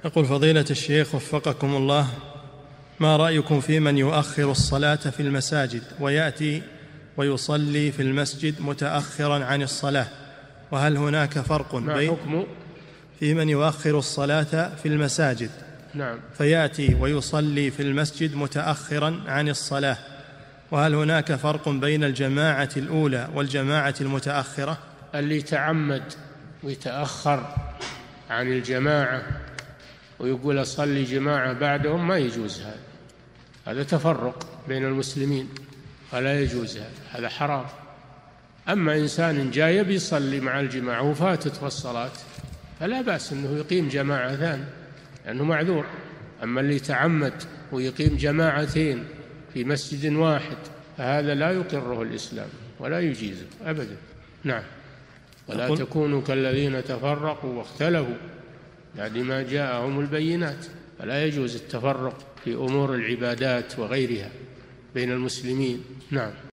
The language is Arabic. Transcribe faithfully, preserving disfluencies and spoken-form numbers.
يقول فضيلة الشيخ وفقكم الله، ما رأيكم في من يؤخر الصلاة في المساجد ويأتي ويصلي في المسجد متأخرا عن الصلاة، وهل هناك فرق بين حكم في من يؤخر الصلاة في المساجد نعم فيأتي ويصلي في المسجد متأخرا عن الصلاة، وهل هناك فرق بين الجماعة الأولى والجماعة المتأخرة؟ اللي يتعمد ويتأخر عن الجماعة ويقول أصلي جماعة بعدهم ما يجوز هذا، هذا تفرق بين المسلمين فلا يجوز هذا، هذا حرام. أما إنسان جاي بيصلي مع الجماعة وفاتت الصلاة فلا بأس أنه يقيم جماعة ثانية لأنه معذور. أما اللي يتعمد ويقيم جماعتين في مسجد واحد فهذا لا يقره الإسلام ولا يجيزه أبدا. نعم. ولا تكونوا كالذين تفرقوا واختلفوا بعد ما جاءهم البينات، فلا يجوز التفرق في أمور العبادات وغيرها بين المسلمين. نعم.